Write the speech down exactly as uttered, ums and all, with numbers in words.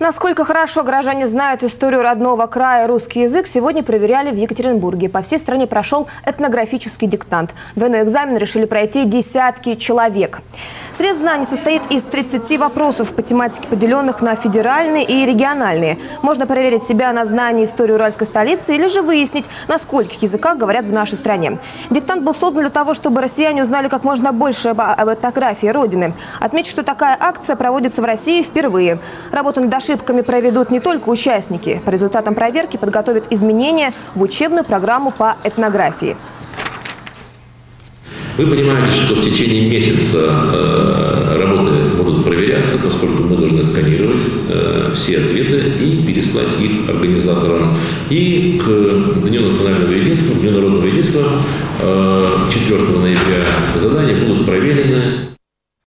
Насколько хорошо горожане знают историю родного края, русский язык, сегодня проверяли в Екатеринбурге. По всей стране прошел этнографический диктант. Двойной экзамен решили пройти десятки человек. Срез знаний состоит из тридцати вопросов по тематике, поделенных на федеральные и региональные. Можно проверить себя на знании истории уральской столицы или же выяснить, на скольких языках говорят в нашей стране. Диктант был создан для того, чтобы россияне узнали как можно больше об, об этнографии Родины. Отмечу, что такая акция проводится в России впервые. Работу над ошибками проведут не только участники. По результатам проверки подготовят изменения в учебную программу по этнографии. Вы понимаете, что в течение месяца э, работы будут проверяться, поскольку мы должны сканировать э, все ответы и переслать их организаторам. И к Дню национального единства, Дню народного единства, э, четвёртого ноября задания будут проверены.